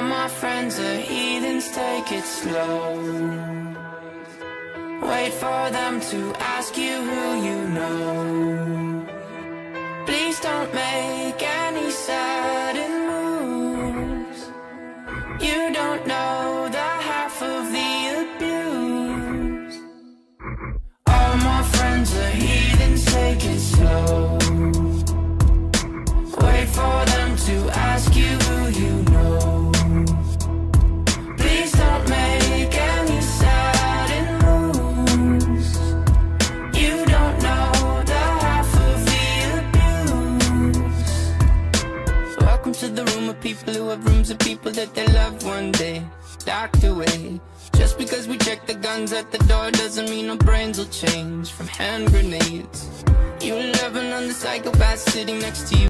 my friends are heathens, take it slow. Wait for them to ask you who you know. Please don't make any sudden moves. You don't know the half of the abuse. All my friends are heathens, take it slow. Wait for them to ask you who you know. Please don't make any sudden moves. You don't know the half of the abuse. Welcome to the room of people who have rooms of people that they love one day docked away. Just because we check the guns at the door doesn't mean our brains will change from hand grenades. You 11 on the psychopath sitting next to you.